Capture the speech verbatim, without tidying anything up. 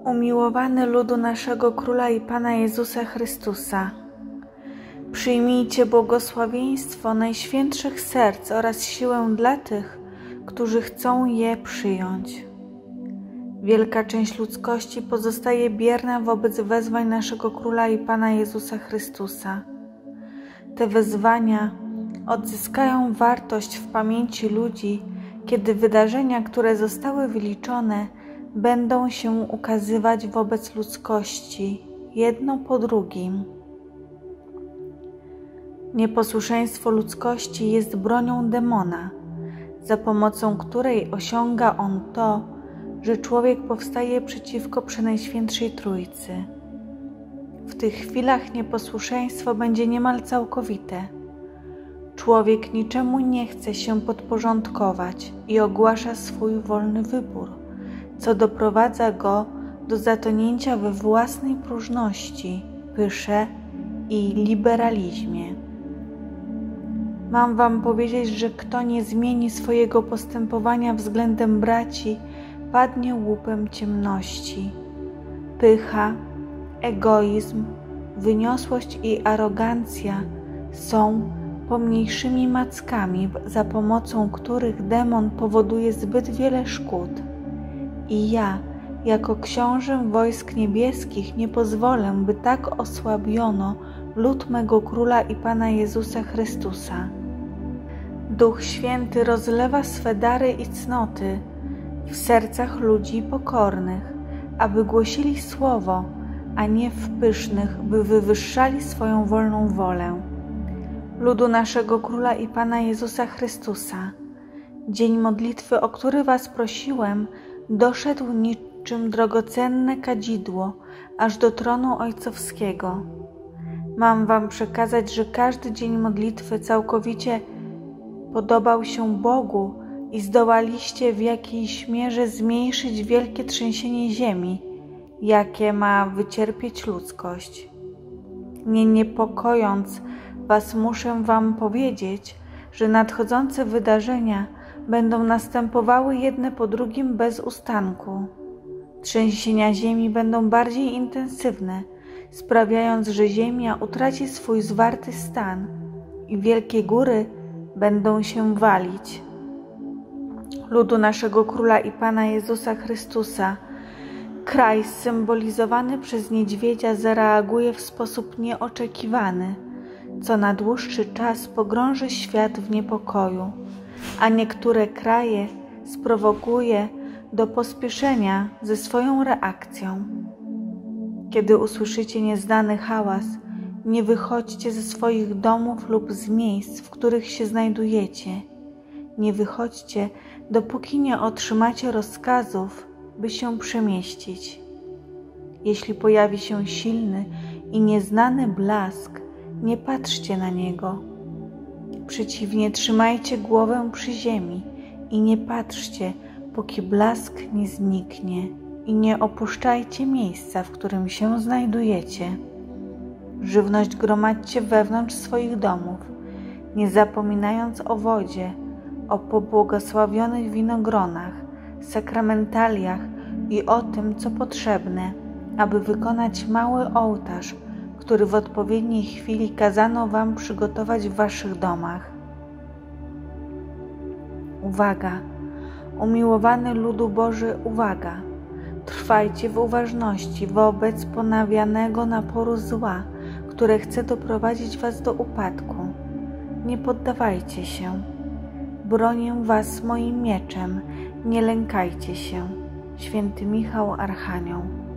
Umiłowany ludu naszego Króla i Pana Jezusa Chrystusa, przyjmijcie błogosławieństwo Najświętszych Serc oraz siłę dla tych, którzy chcą je przyjąć. Wielka część ludzkości pozostaje bierna wobec wezwań naszego Króla i Pana Jezusa Chrystusa. Te wezwania odzyskają wartość w pamięci ludzi, kiedy wydarzenia, które zostały wyliczone, będą się ukazywać wobec ludzkości, jedno po drugim. Nieposłuszeństwo ludzkości jest bronią demona, za pomocą której osiąga on to, że człowiek powstaje przeciwko Przenajświętszej Trójcy. W tych chwilach nieposłuszeństwo będzie niemal całkowite. Człowiek niczemu nie chce się podporządkować i ogłasza swój wolny wybór, co doprowadza go do zatonięcia we własnej próżności, pysze i liberalizmie. Mam wam powiedzieć, że kto nie zmieni swojego postępowania względem braci, padnie łupem ciemności. Pycha, egoizm, wyniosłość i arogancja są pomniejszymi mackami, za pomocą których demon powoduje zbyt wiele szkód. I ja, jako książę wojsk niebieskich, nie pozwolę, by tak osłabiono lud mego Króla i Pana Jezusa Chrystusa. Duch Święty rozlewa swe dary i cnoty w sercach ludzi pokornych, aby głosili Słowo, a nie w pysznych, by wywyższali swoją wolną wolę. Ludu naszego Króla i Pana Jezusa Chrystusa, dzień modlitwy, o który was prosiłem, doszedł niczym drogocenne kadzidło, aż do tronu Ojcowskiego. Mam wam przekazać, że każdy dzień modlitwy całkowicie podobał się Bogu i zdołaliście w jakiejś mierze zmniejszyć wielkie trzęsienie ziemi, jakie ma wycierpieć ludzkość. Nie niepokojąc was, muszę wam powiedzieć, że nadchodzące wydarzenia będą następowały jedne po drugim bez ustanku. Trzęsienia ziemi będą bardziej intensywne, sprawiając, że ziemia utraci swój zwarty stan i wielkie góry będą się walić. Ludu naszego Króla i Pana Jezusa Chrystusa, kraj symbolizowany przez niedźwiedzia zareaguje w sposób nieoczekiwany, co na dłuższy czas pogrąży świat w niepokoju, a niektóre kraje sprowokuje do pospieszenia ze swoją reakcją. Kiedy usłyszycie nieznany hałas, nie wychodźcie ze swoich domów lub z miejsc, w których się znajdujecie. Nie wychodźcie, dopóki nie otrzymacie rozkazów, by się przemieścić. Jeśli pojawi się silny i nieznany blask, nie patrzcie na niego. Przeciwnie, trzymajcie głowę przy ziemi i nie patrzcie, póki blask nie zniknie, i nie opuszczajcie miejsca, w którym się znajdujecie. Żywność gromadźcie wewnątrz swoich domów, nie zapominając o wodzie, o pobłogosławionych winogronach, sakramentaliach i o tym, co potrzebne, aby wykonać mały ołtarz, który w odpowiedniej chwili kazano wam przygotować w waszych domach. Uwaga! Umiłowany ludu Boży, uwaga! Trwajcie w uważności wobec ponawianego naporu zła, które chce doprowadzić was do upadku. Nie poddawajcie się. Bronię was moim mieczem, nie lękajcie się. Święty Michał Archanioł.